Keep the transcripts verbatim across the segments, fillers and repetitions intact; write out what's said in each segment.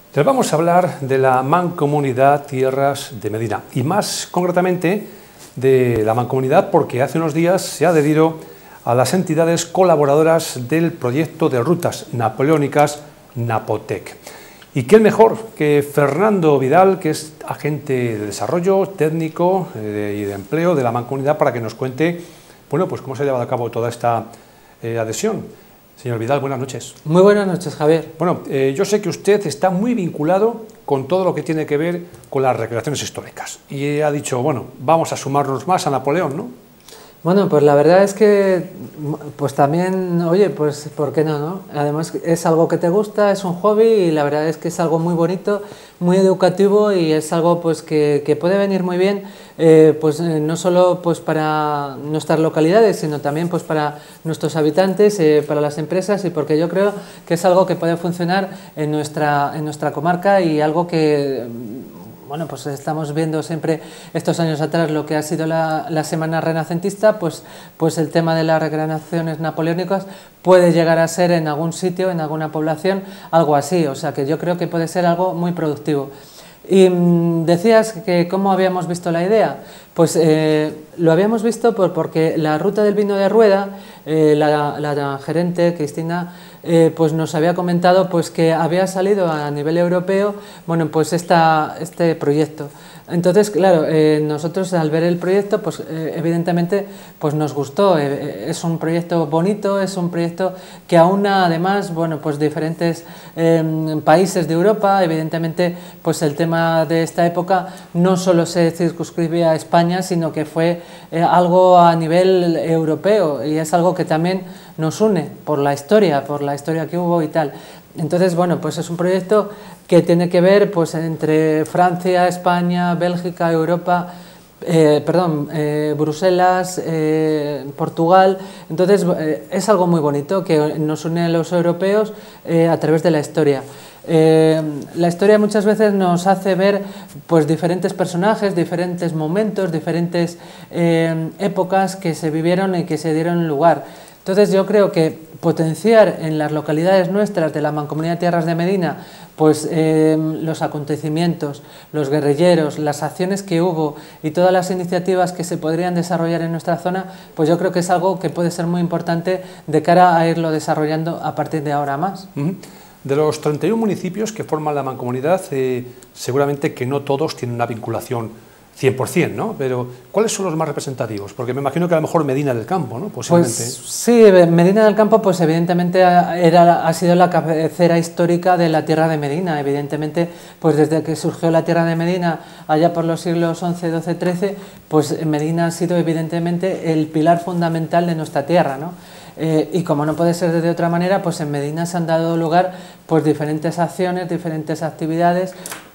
Les vamos a hablar de la Mancomunidad Tierras de Medina y más concretamente de la Mancomunidad porque hace unos días se ha adherido a las entidades colaboradoras del proyecto de rutas napoleónicas Napotec. Y qué mejor que Fernando Vidal, que es agente de desarrollo técnico eh, y de empleo de la Mancomunidad, para que nos cuente bueno, pues cómo se ha llevado a cabo toda esta eh, adhesión. Señor Vidal, buenas noches. Muy buenas noches, Javier. Bueno, eh, yo sé que usted está muy vinculado con todo lo que tiene que ver con las recreaciones históricas y ha dicho, bueno, vamos a sumarnos más a Napoleón, ¿no? Bueno, pues la verdad es que, pues también, oye, pues ¿por qué no, no? Además es algo que te gusta, es un hobby y la verdad es que es algo muy bonito, muy educativo y es algo pues que, que puede venir muy bien, eh, pues eh, no solo pues para nuestras localidades, sino también pues para nuestros habitantes, eh, para las empresas y porque yo creo que es algo que puede funcionar en nuestra, en nuestra comarca y algo que... Bueno, pues estamos viendo siempre estos años atrás lo que ha sido la, la Semana Renacentista, pues, pues el tema de las recreaciones napoleónicas puede llegar a ser en algún sitio, en alguna población, algo así, o sea que yo creo que puede ser algo muy productivo. Y mmm, decías que cómo habíamos visto la idea, pues eh, lo habíamos visto por, porque la ruta del vino de Rueda, eh, la, la gerente Cristina, eh, pues nos había comentado pues que había salido a nivel europeo, bueno, pues esta, este proyecto. Entonces, claro, eh, nosotros al ver el proyecto, pues eh, evidentemente pues nos gustó, eh, es un proyecto bonito, es un proyecto que aúna además, bueno, pues diferentes eh, países de Europa, evidentemente pues el tema de esta época no solo se circunscribía a España, sino que fue eh, algo a nivel europeo y es algo que también nos une por la historia, por la historia que hubo y tal. Entonces, bueno, pues es un proyecto que tiene que ver pues entre Francia, España, Bélgica, Europa, eh, perdón, eh, Bruselas, eh, Portugal. Entonces, eh, es algo muy bonito que nos une a los europeos eh, a través de la historia. Eh, la historia muchas veces nos hace ver pues diferentes personajes, diferentes momentos, diferentes eh, épocas que se vivieron y que se dieron lugar. Entonces yo creo que potenciar en las localidades nuestras de la Mancomunidad Tierras de Medina pues eh, los acontecimientos, los guerrilleros, las acciones que hubo y todas las iniciativas que se podrían desarrollar en nuestra zona, pues yo creo que es algo que puede ser muy importante de cara a irlo desarrollando a partir de ahora más. Uh-huh. De los treinta y uno municipios que forman la Mancomunidad, eh, seguramente que no todos tienen una vinculación cien por cien, ¿no? Pero ¿cuáles son los más representativos? Porque me imagino que a lo mejor Medina del Campo, ¿no? Posiblemente. Pues sí, Medina del Campo pues evidentemente era, ha sido la cabecera histórica de la tierra de Medina. Evidentemente, pues desde que surgió la tierra de Medina, allá por los siglos once, doce, trece, pues Medina ha sido evidentemente el pilar fundamental de nuestra tierra, ¿no? Eh, y como no puede ser de otra manera, pues en Medina se han dado lugar pues diferentes acciones, diferentes actividades.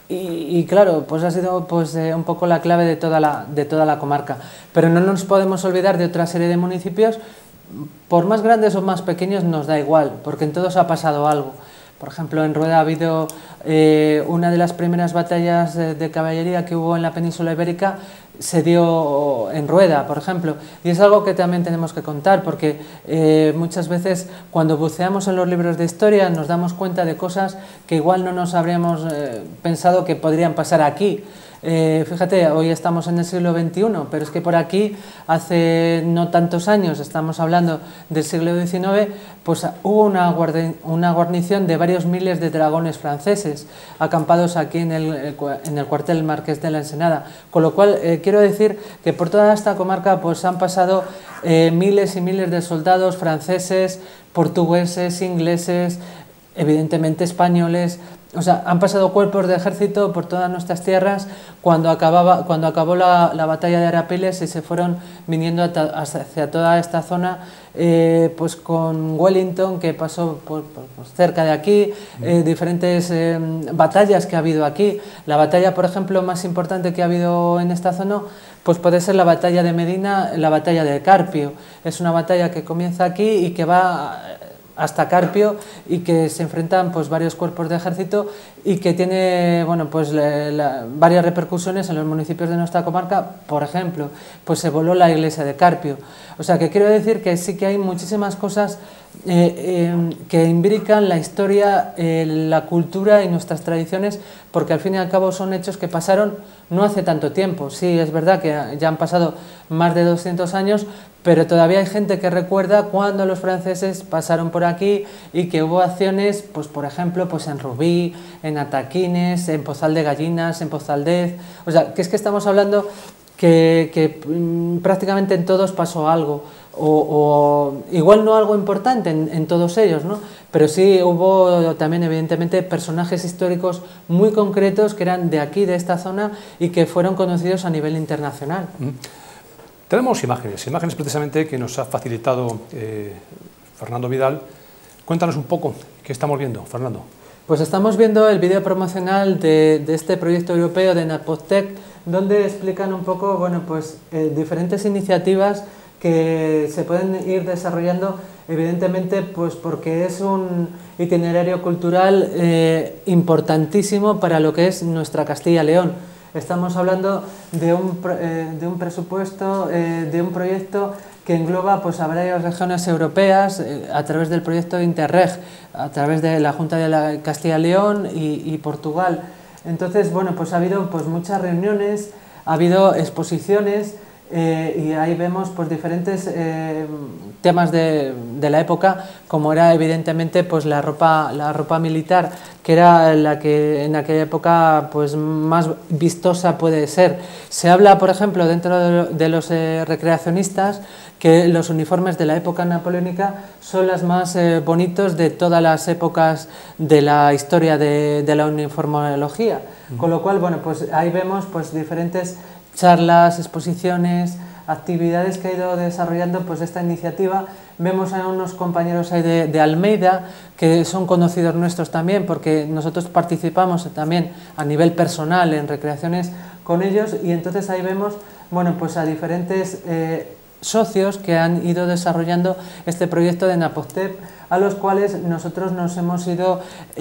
Y, y claro, pues ha sido pues, eh, un poco la clave de toda la, de toda la comarca. Pero no nos podemos olvidar de otra serie de municipios, por más grandes o más pequeños nos da igual, porque en todos ha pasado algo. Por ejemplo, en Rueda ha habido eh, una de las primeras batallas de, de caballería que hubo en la península ibérica, se dio en Rueda, por ejemplo, y es algo que también tenemos que contar, porque eh, muchas veces cuando buceamos en los libros de historia nos damos cuenta de cosas que igual no nos habríamos eh, pensado que podrían pasar aquí. Eh, fíjate, hoy estamos en el siglo veintiuno, pero es que por aquí hace no tantos años, estamos hablando del siglo diecinueve, pues hubo una, guardi una guarnición de varios miles de dragones franceses acampados aquí en el, en el cuartel Marqués de la Ensenada, con lo cual eh, quiero decir que por toda esta comarca pues han pasado eh, miles y miles de soldados franceses, portugueses, ingleses, evidentemente españoles. O sea, han pasado cuerpos de ejército por todas nuestras tierras cuando, acababa, cuando acabó la, la batalla de Arapiles y se fueron viniendo hacia toda esta zona, eh, pues con Wellington, que pasó por, por, por cerca de aquí, eh, diferentes eh, batallas que ha habido aquí. La batalla, por ejemplo, más importante que ha habido en esta zona, pues puede ser la batalla de Medina, la batalla de Carpio. Es una batalla que comienza aquí y que va hasta Carpio y que se enfrentan pues varios cuerpos de ejército y que tiene bueno pues la, la, varias repercusiones en los municipios de nuestra comarca. Por ejemplo, pues se voló la iglesia de Carpio. O sea que quiero decir que sí que hay muchísimas cosas eh, eh, que imbrican la historia, eh, la cultura y nuestras tradiciones, porque al fin y al cabo son hechos que pasaron no hace tanto tiempo. Sí, es verdad que ya han pasado más de doscientos años, pero todavía hay gente que recuerda cuando los franceses pasaron por aquí y que hubo acciones, pues por ejemplo, pues en Rubí, en Ataquines, en Pozal de Gallinas, en Pozaldez. O sea, que es que estamos hablando que, que mmm, prácticamente en todos pasó algo. O, o igual no algo importante en, en todos ellos, ¿no? Pero sí hubo también evidentemente personajes históricos muy concretos que eran de aquí, de esta zona, y que fueron conocidos a nivel internacional. Mm. Tenemos imágenes, imágenes precisamente que nos ha facilitado eh, Fernando Vidal. Cuéntanos un poco qué estamos viendo, Fernando. Pues estamos viendo el vídeo promocional de, de este proyecto europeo de Napostec, donde explican un poco, bueno, pues eh, diferentes iniciativas que se pueden ir desarrollando, evidentemente, pues porque es un itinerario cultural eh, importantísimo para lo que es nuestra Castilla y León. Estamos hablando de un, eh, de un presupuesto, eh, de un proyecto que engloba pues, a varias regiones europeas eh, a través del proyecto Interreg, a través de la Junta de la Castilla y León y, y Portugal. Entonces, bueno, pues ha habido pues, muchas reuniones, ha habido exposiciones, Eh, y ahí vemos pues, diferentes eh, temas de, de la época, como era evidentemente pues, la, ropa, la ropa militar, que era la que en aquella época pues, más vistosa puede ser. Se habla, por ejemplo, dentro de, de los eh, recreacionistas, que los uniformes de la época napoleónica son los más eh, bonitos de todas las épocas de la historia de, de la uniformología. Uh-huh. Con lo cual, bueno, pues ahí vemos pues, diferentes charlas, exposiciones, actividades que ha ido desarrollando pues esta iniciativa. Vemos a unos compañeros ahí de, de Almeida que son conocidos nuestros también, porque nosotros participamos también a nivel personal en recreaciones con ellos, y entonces ahí vemos, bueno, pues a diferentes eh, socios que han ido desarrollando este proyecto de Napostec, a los cuales nosotros nos hemos ido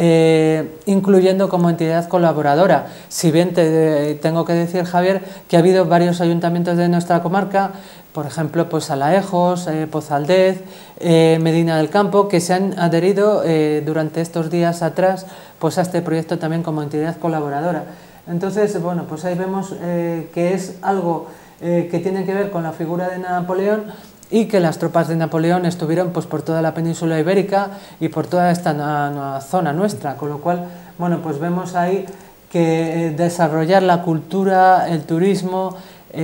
eh, incluyendo como entidad colaboradora. Si bien te tengo que decir, Javier, que ha habido varios ayuntamientos de nuestra comarca, por ejemplo, pues Alaejos, eh, Pozaldez, eh, Medina del Campo, que se han adherido eh, durante estos días atrás pues a este proyecto también como entidad colaboradora. Entonces, bueno, pues ahí vemos eh, que es algo eh, que tiene que ver con la figura de Napoleón, y que las tropas de Napoleón estuvieron pues, por toda la península ibérica y por toda esta na, na, zona nuestra, con lo cual, bueno, pues vemos ahí que eh, desarrollar la cultura, el turismo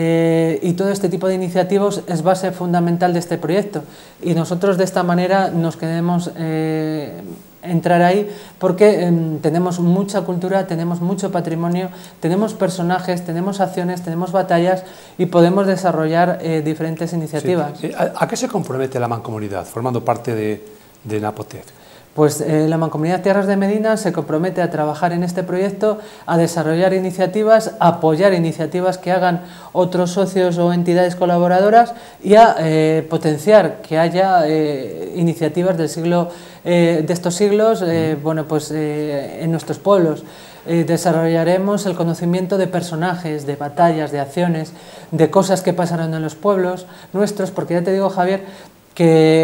eh, y todo este tipo de iniciativas es base fundamental de este proyecto, y nosotros de esta manera nos queremos eh, entrar ahí porque eh, tenemos mucha cultura, tenemos mucho patrimonio, tenemos personajes, tenemos acciones, tenemos batallas y podemos desarrollar eh, diferentes iniciativas. Sí. ¿A, ¿A qué se compromete la Mancomunidad formando parte de, de Napostec? Pues eh, la Mancomunidad Tierras de Medina se compromete a trabajar en este proyecto, a desarrollar iniciativas, a apoyar iniciativas que hagan otros socios o entidades colaboradoras y a eh, potenciar que haya eh, iniciativas del siglo, eh, de estos siglos eh, bueno, pues, eh, en nuestros pueblos. Eh, desarrollaremos el conocimiento de personajes, de batallas, de acciones, de cosas que pasaron en los pueblos nuestros, porque ya te digo, Javier, que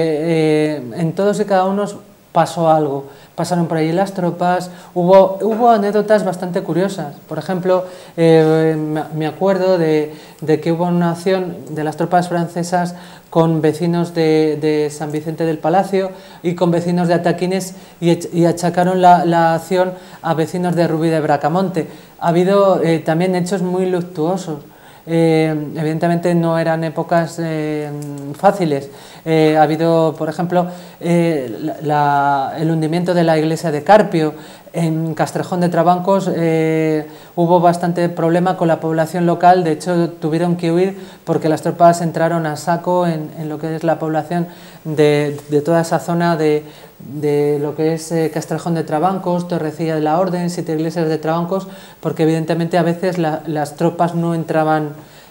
eh, en todos y cada uno pasó algo, pasaron por allí las tropas, hubo, hubo anécdotas bastante curiosas. Por ejemplo, eh, me acuerdo de, de que hubo una acción de las tropas francesas con vecinos de, de San Vicente del Palacio y con vecinos de Ataquines, y, y achacaron la, la acción a vecinos de Rubí de Bracamonte. Ha habido eh, también hechos muy luctuosos. Eh, evidentemente no eran épocas eh, fáciles. Eh, ha habido, por ejemplo, eh, la, la, el hundimiento de la iglesia de Carpio. En Castrejón de Trabancos eh, hubo bastante problema con la población local, de hecho tuvieron que huir porque las tropas entraron a saco en, en lo que es la población de, de toda esa zona de, de lo que es eh, Castrejón de Trabancos, Torrecilla de la Orden, Siete Iglesias de Trabancos, porque evidentemente a veces la, las tropas no entraban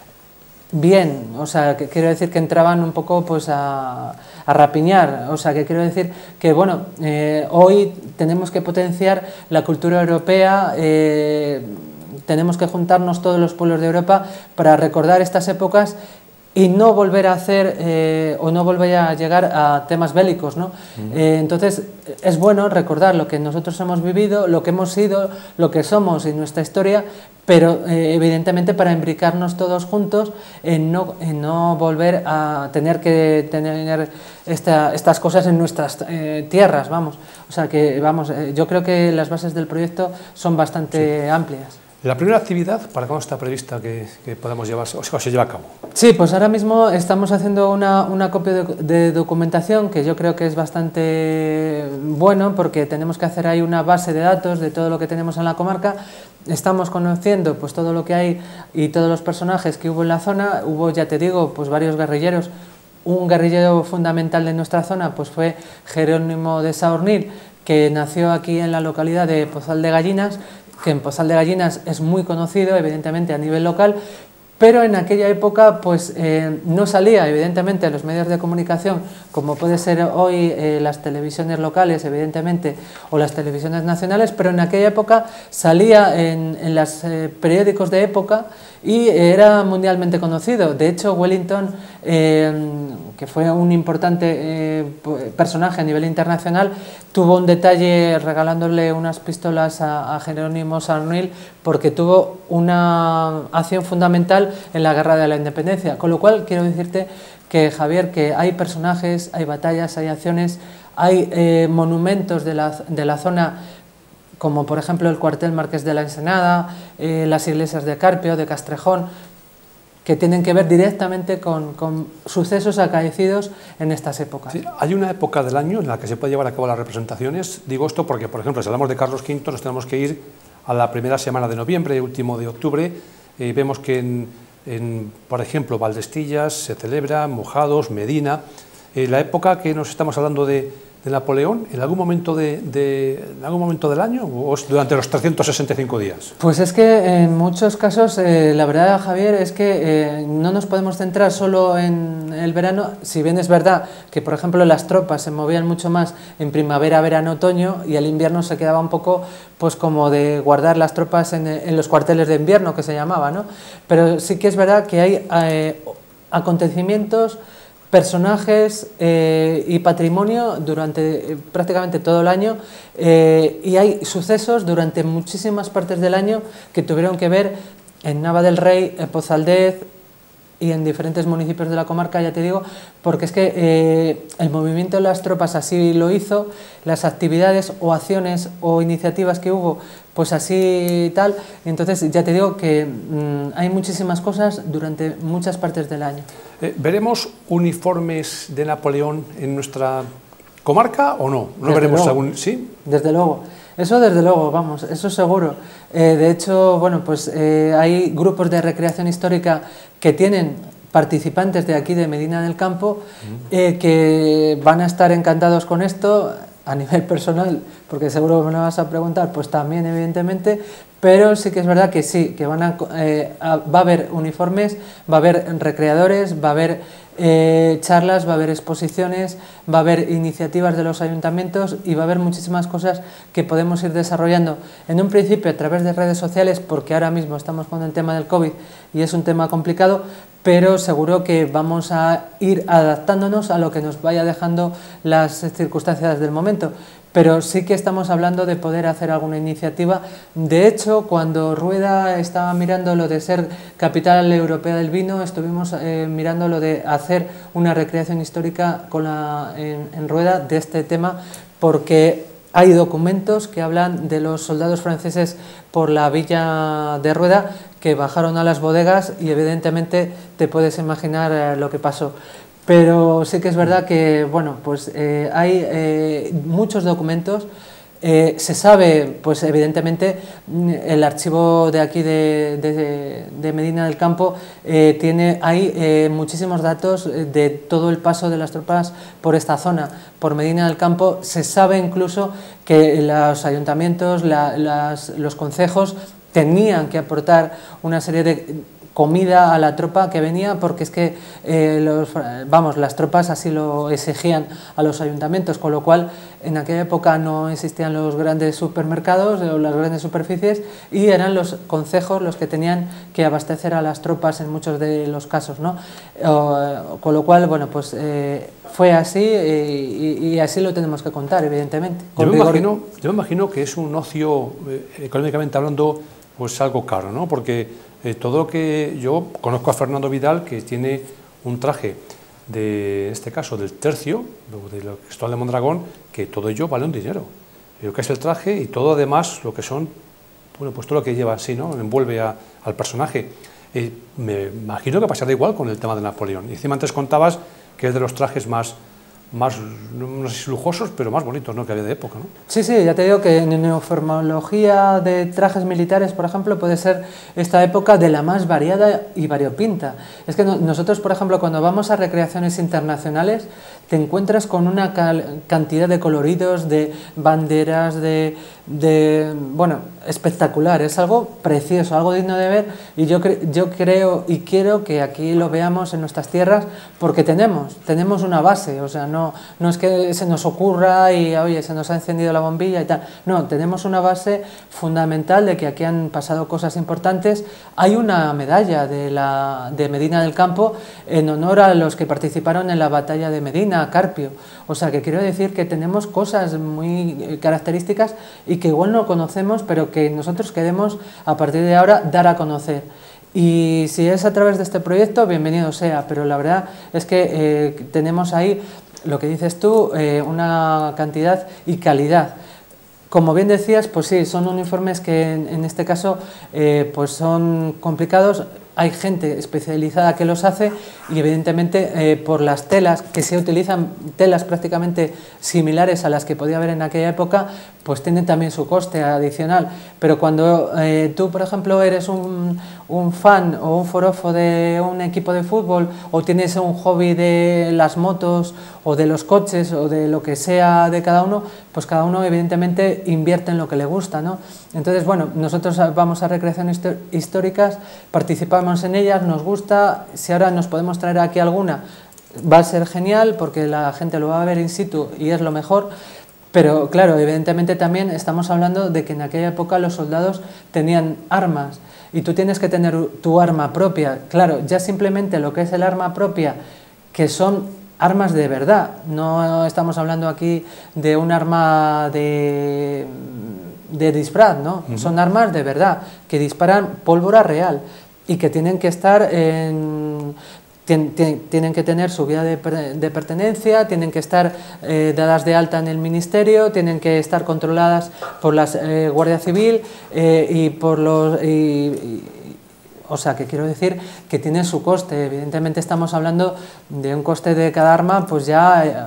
bien, o sea, que quiero decir que entraban un poco pues a, a rapiñar, o sea, que quiero decir que, bueno, eh, hoy tenemos que potenciar la cultura europea, eh, tenemos que juntarnos todos los pueblos de Europa para recordar estas épocas y no volver a hacer eh, o no volver a llegar a temas bélicos, ¿no? Uh-huh. eh, entonces es bueno recordar lo que nosotros hemos vivido, lo que hemos sido, lo que somos y nuestra historia, pero eh, evidentemente para imbricarnos todos juntos en no, en no volver a tener que tener esta, estas cosas en nuestras eh, tierras, vamos. O sea que, vamos, eh, yo creo que las bases del proyecto son bastante sí. amplias. ¿La primera actividad para cuándo está prevista que, que podamos llevarse, o sea, se lleva a cabo? Sí, pues ahora mismo estamos haciendo una, una copia de, de documentación que yo creo que es bastante bueno porque tenemos que hacer ahí una base de datos de todo lo que tenemos en la comarca. Estamos conociendo pues todo lo que hay y todos los personajes que hubo en la zona. Hubo, ya te digo, pues varios guerrilleros. Un guerrillero fundamental de nuestra zona pues fue Jerónimo de Saornil, que nació aquí en la localidad de Pozal de Gallinas, que en Pozal de Gallinas es muy conocido, evidentemente, a nivel local, pero en aquella época pues eh, no salía, evidentemente, a los medios de comunicación, como puede ser hoy eh, las televisiones locales, evidentemente, o las televisiones nacionales, pero en aquella época salía en, en los eh, periódicos de época y era mundialmente conocido. De hecho, Wellington, eh, que fue un importante eh, personaje a nivel internacional, tuvo un detalle regalándole unas pistolas a, a Jerónimo Saornil porque tuvo una acción fundamental en la Guerra de la Independencia. Con lo cual, quiero decirte que, Javier, que hay personajes, hay batallas, hay acciones, hay eh, monumentos de la, de la zona, como por ejemplo el cuartel Marqués de la Ensenada, eh, las iglesias de Carpio, de Castrejón, que tienen que ver directamente con, con sucesos acaecidos en estas épocas. Sí, hay una época del año en la que se puede llevar a cabo las representaciones. Digo esto porque, por ejemplo, si hablamos de Carlos quinto, nos tenemos que ir a la primera semana de noviembre, último de octubre. Eh, vemos que, en, en, por ejemplo, Valdestillas se celebra, Mojados, Medina. Eh, la época que nos estamos hablando de, de Napoleón, ¿en algún momento, de, de, en algún momento del año o durante los trescientos sesenta y cinco días? Pues es que en muchos casos, eh, la verdad, Javier, es que eh, no nos podemos centrar solo en el verano, si bien es verdad que, por ejemplo, las tropas se movían mucho más en primavera, verano, otoño, y el invierno se quedaba un poco pues como de guardar las tropas en, en los cuarteles de invierno, que se llamaba, ¿no? Pero sí que es verdad que hay eh, acontecimientos, personajes eh, y patrimonio durante eh, prácticamente todo el año eh, y hay sucesos durante muchísimas partes del año que tuvieron que ver en Nava del Rey, en Pozaldez y en diferentes municipios de la comarca, ya te digo, porque es que eh, el movimiento de las tropas así lo hizo, las actividades o acciones o iniciativas que hubo, pues así tal, y entonces ya te digo que mmm, hay muchísimas cosas durante muchas partes del año. Eh, ¿Veremos uniformes de Napoleón en nuestra comarca o no? ¿No Desde veremos luego. algún...? ¿Sí? Desde luego. Eso desde luego, vamos, eso seguro. Eh, de hecho, bueno, pues eh, hay grupos de recreación histórica que tienen participantes de aquí de Medina del Campo eh, que van a estar encantados con esto a nivel personal, porque seguro que me lo vas a preguntar, pues también evidentemente, pero sí que es verdad que sí, que van a, eh, a, va a haber uniformes, va a haber recreadores, va a haber eh, charlas, va a haber exposiciones, va a haber iniciativas de los ayuntamientos y va a haber muchísimas cosas que podemos ir desarrollando en un principio a través de redes sociales, porque ahora mismo estamos con el tema del COVID y es un tema complicado, pero seguro que vamos a ir adaptándonos a lo que nos vaya dejando las circunstancias del momento. Pero sí que estamos hablando de poder hacer alguna iniciativa. De hecho, cuando Rueda estaba mirando lo de ser capital europea del vino, estuvimos eh, mirando lo de hacer una recreación histórica con la, en, en Rueda de este tema, porque hay documentos que hablan de los soldados franceses por la villa de Rueda que bajaron a las bodegas y evidentemente te puedes imaginar eh, lo que pasó. Pero sí que es verdad que, bueno, pues eh, hay eh, muchos documentos, eh, se sabe, pues evidentemente, el archivo de aquí de, de, de Medina del Campo eh, tiene, hay eh, muchísimos datos de todo el paso de las tropas por esta zona, por Medina del Campo. Se sabe incluso que los ayuntamientos, la, las, los concejos tenían que aportar una serie de comida a la tropa que venía, porque es que eh, los, vamos, las tropas así lo exigían a los ayuntamientos, con lo cual en aquella época no existían los grandes supermercados o las grandes superficies y eran los concejos los que tenían que abastecer a las tropas en muchos de los casos, ¿no? O, con lo cual, bueno, pues eh, fue así eh, y, y así lo tenemos que contar, evidentemente. Yo me, imagino, yo me imagino que es un ocio, eh, económicamente hablando, pues algo caro, ¿no? Porque Eh, todo lo que yo conozco a Fernando Vidal, que tiene un traje de, en este caso, del Tercio, de lo Cristóbal de Mondragón, que todo ello vale un dinero. Lo que es el traje y todo además lo que son, bueno, pues todo lo que lleva así, ¿no? Envuelve a, al personaje. Eh, me imagino que pasará igual con el tema de Napoleón. Y encima antes contabas que es de los trajes más, más, no sé si lujosos, pero más bonitos, ¿no?, que había de época, ¿no? Sí, sí, ya te digo que en neoformología de trajes militares, por ejemplo, puede ser esta época de la más variada y variopinta. Es que no, nosotros, por ejemplo, cuando vamos a recreaciones internacionales, te encuentras con una cal cantidad de coloridos, de banderas, de, de... bueno, espectacular, es algo precioso, algo digno de ver, y yo, cre yo creo y quiero que aquí lo veamos en nuestras tierras, porque tenemos, tenemos una base, o sea, no, no es que se nos ocurra y, oye, se nos ha encendido la bombilla y tal, no, tenemos una base fundamental de que aquí han pasado cosas importantes. Hay una medalla de, la, de Medina del Campo en honor a los que participaron en la batalla de Medina, Carpio, o sea que quiero decir que tenemos cosas muy características y que igual no conocemos, pero que nosotros queremos a partir de ahora dar a conocer. Y si es a través de este proyecto, bienvenido sea, pero la verdad es que eh, tenemos ahí, lo que dices tú, eh, una cantidad y calidad. Como bien decías, pues sí, son uniformes que en, en este caso eh, pues son complicados. Hay gente especializada que los hace y evidentemente eh, por las telas, que se utilizan telas prácticamente similares a las que podía haber en aquella época, pues tienen también su coste adicional. Pero cuando eh, tú, por ejemplo, eres un, un fan o un forofo de un equipo de fútbol, o tienes un hobby de las motos o de los coches o de lo que sea de cada uno, pues cada uno evidentemente invierte en lo que le gusta, ¿no? Entonces, bueno, nosotros vamos a recreaciones históricas, participamos en ellas, nos gusta. Si ahora nos podemos traer aquí alguna, va a ser genial porque la gente lo va a ver in situ y es lo mejor. Pero claro, evidentemente también estamos hablando de que en aquella época los soldados tenían armas y tú tienes que tener tu arma propia. Claro, ya simplemente lo que es el arma propia, que son armas de verdad, no estamos hablando aquí de un arma de, de disfraz, ¿no? Uh-huh. Son armas de verdad, que disparan pólvora real y que tienen que estar en... Tienen que tener su guía de, de pertenencia, tienen que estar eh, dadas de alta en el ministerio, tienen que estar controladas por la eh, Guardia Civil eh, y por los... Y, y, o sea, que quiero decir que tiene su coste. Evidentemente estamos hablando de un coste de cada arma, pues ya eh,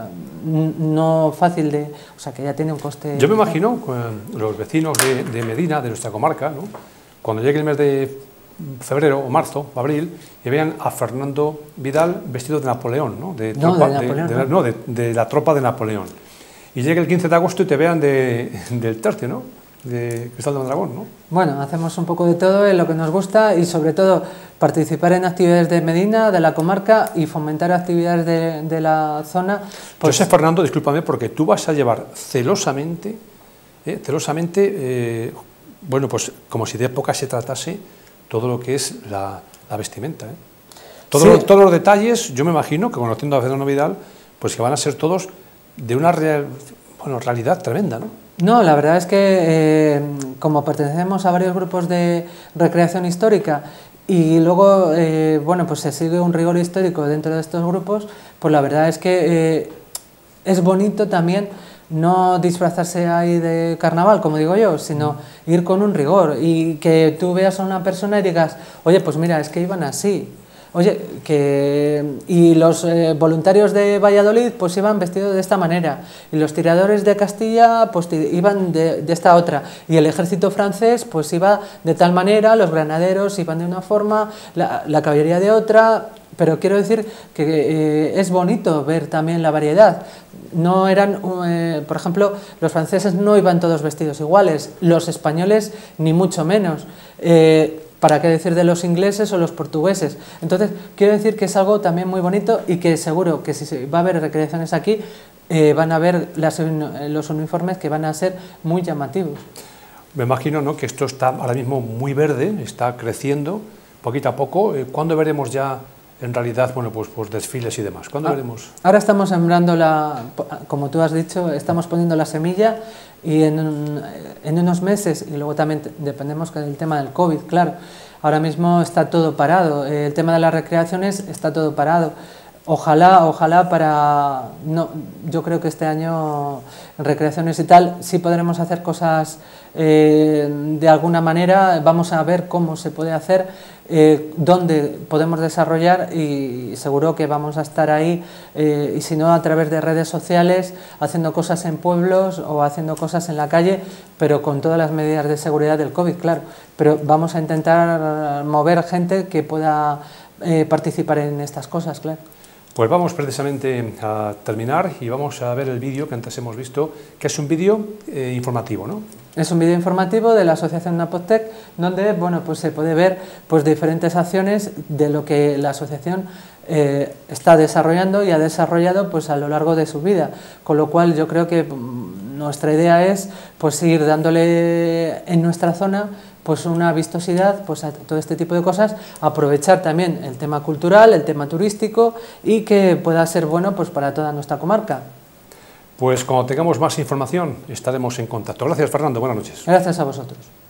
no fácil de... O sea, que ya tiene un coste... Yo me imagino eh, los vecinos de, de Medina, de nuestra comarca, ¿no?, cuando llegue el mes de febrero o marzo, abril, y vean a Fernando Vidal vestido de Napoleón, ¿no? De, no, tropa, de, Napoleón, de, no. de, no, de, de la tropa de Napoleón. Y llegue el quince de agosto y te vean de, del Tercio, ¿no?, de Cristóbal de Mondragón, ¿no? Bueno, hacemos un poco de todo en lo que nos gusta y sobre todo participar en actividades de Medina, de la comarca, y fomentar actividades de, de la zona. Pues... Yo sé, Fernando, discúlpame, porque tú vas a llevar celosamente, eh, celosamente, eh, bueno, pues como si de época se tratase todo lo que es la, la vestimenta, ¿eh? Todo sí. lo, todos los detalles, yo me imagino que conociendo a Fernando Vidal, pues que van a ser todos de una real, bueno, realidad tremenda, ¿no? No, la verdad es que eh, como pertenecemos a varios grupos de recreación histórica y luego, eh, bueno, pues se sigue un rigor histórico dentro de estos grupos, pues la verdad es que eh, es bonito también no disfrazarse ahí de carnaval, como digo yo, sino ir con un rigor y que tú veas a una persona y digas, oye, pues mira, es que iban así. Oye, que... y los eh, voluntarios de Valladolid pues iban vestidos de esta manera, y los tiradores de Castilla pues iban de, de esta otra, y el ejército francés pues iba de tal manera, los granaderos iban de una forma, la, la caballería de otra, pero quiero decir que eh, es bonito ver también la variedad. No eran, eh, por ejemplo, los franceses no iban todos vestidos iguales, los españoles ni mucho menos. Eh, ¿para qué decir de los ingleses o los portugueses? Entonces, quiero decir que es algo también muy bonito y que seguro que si se va a haber recreaciones aquí, eh, van a ver las, los uniformes que van a ser muy llamativos. Me imagino, ¿no?, que esto está ahora mismo muy verde, está creciendo poquito a poco. ¿Cuándo veremos ya en realidad, bueno, pues, pues desfiles y demás? ¿Cuándo ah, veremos? Ahora estamos sembrando la, como tú has dicho, estamos poniendo la semilla y en, en unos meses, y luego también dependemos del tema del COVID, claro, ahora mismo está todo parado, el tema de las recreaciones está todo parado. Ojalá, ojalá para, no, yo creo que este año en recreaciones y tal sí podremos hacer cosas eh, de alguna manera, vamos a ver cómo se puede hacer, eh, dónde podemos desarrollar y seguro que vamos a estar ahí eh, y si no a través de redes sociales, haciendo cosas en pueblos o haciendo cosas en la calle, pero con todas las medidas de seguridad del COVID, claro, pero vamos a intentar mover gente que pueda eh, participar en estas cosas, claro. Pues vamos precisamente a terminar y vamos a ver el vídeo que antes hemos visto, que es un vídeo eh, informativo, ¿no? Es un vídeo informativo de la Asociación Napostec, donde bueno, pues se puede ver pues, diferentes acciones de lo que la asociación eh, está desarrollando y ha desarrollado pues, a lo largo de su vida, con lo cual yo creo que mm, nuestra idea es pues, ir dándole en nuestra zona pues una vistosidad pues a todo este tipo de cosas, aprovechar también el tema cultural, el tema turístico y que pueda ser bueno pues para toda nuestra comarca. Pues cuando tengamos más información estaremos en contacto. Gracias, Fernando, buenas noches. Gracias a vosotros.